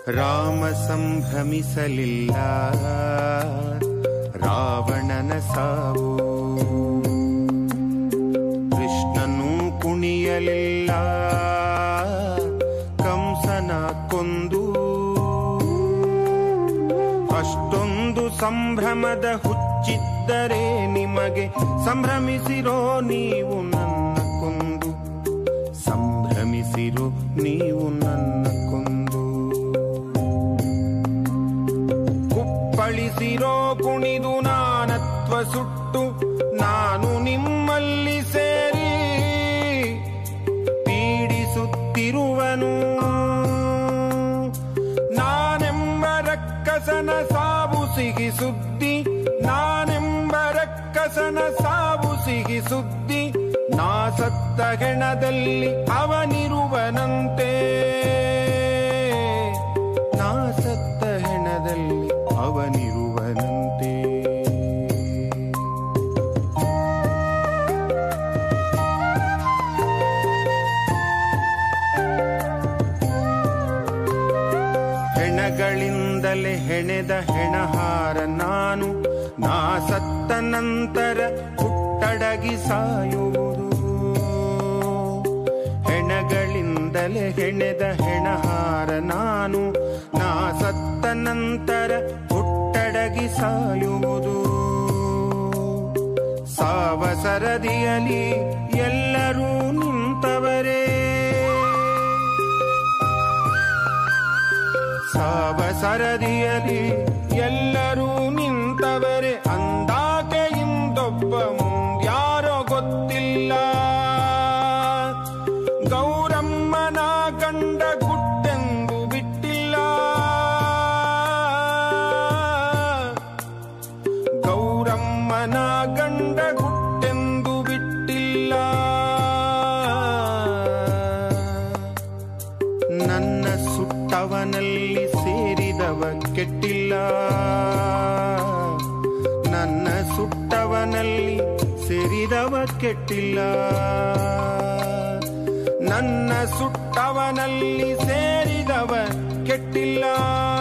ರಾಮ ಸಂಭ್ರಮಿಸಲಿಲ್ಲ ರಾವಣನ ಸಾವು, ಕೃಷ್ಣನು ಕುಣಿಯಲಿಲ್ಲ ಕಂಸನ ಕೊಂದು. ಅಷ್ಟೊಂದು ಸಂಭ್ರಮದ ಹುಚ್ಚಿದ್ದರೆ ನಿಮಗೆ ಸಂಭ್ರಮಿಸಿರೋ ನೀವು ನನ್ನ ಕೊಂದು, ಸಂಭ್ರಮಿಸಿರೋ ನೀವು ನನ್ನ ಕೊಂದು. ಕುಪ್ಪಳಿಸಿರೋ ಕುಣಿದು ನಾನತ್ವ ಸುಟ್ಟು ನಾನು ನಿಮ್ಮಲ್ಲಿ ಸೇರಿ ಪೀಡಿಸುತ್ತಿರುವನು. ನಾನೆಂಬ ರಕ್ಕಸನ ಸಾವು ಸಿಹಿ ಸುದ್ದಿ, ನಾನೆಂಬ ರಕ್ಕಸನ ಸಾವು ಸಿಹಿ ಸುದ್ದಿ. ನಾ ಸತ್ತ ಹೆಣದಲ್ಲಿ ಅವನಿರುವನಂತೆ, ನಾ ಸತ್ತ ಹೆಣದಲ್ಲಿ ಅವನಿರುವನಂತೆ. ಹೆಣಗಳಿಂದಲೇ ಹೆಣೆದ ಹೆಣಹಾರ ನಾನು, ನಾ ಸತ್ತ ನಂತರ ಹುಟ್ಟಡಗಿ ಸಾಯುವುದು. ಹೆಣಗಳಿಂದಲೇ ಹೆಣೆದ ಹೆಣಹಾರ ನಾನು, ನಾ ಸತ್ತ ನಂತರ ಹುಟ್ಟಡಗಿ ಸಾಯುವುದು. ಸಾವಸರದಿಯಲಿ ಎಲ್ಲರೂ ನಿಂತವರೇ, ಸಾವಸರದಿಯಲಿ ಎಲ್ಲರೂ ನಿಂತವರೇ. ಅಂದಾಕೆ ಇಂದೊಬ್ಬ ಮುಂದ್ಯಾರೋ ಗೊತ್ತಿಲ್ಲ, ಗೌರಮ್ಮನ ಗಂಡ ಗುಟ್ಟೆಂದು ಬಿಟ್ಟಿಲ್ಲ, ಗೌರಮ್ಮನ ಗಂಡ ಗುಟ್ಟೆಂದು ಬಿಟ್ಟಿಲ್ಲ. ನನ್ನ ಸುಟ್ಟವನಲ್ಲಿ ಸೇರಿದವ ಕೆಟ್ಟಿಲ್ಲ, ನನ್ನ ಸುಟ್ಟವನಲ್ಲಿ ಸೇರಿದವ ಕೆಟ್ಟಿಲ್ಲ, ನನ್ನ ಸುಟ್ಟವನಲ್ಲಿ ಸೇರಿದವ ಕೆಟ್ಟಿಲ್ಲ.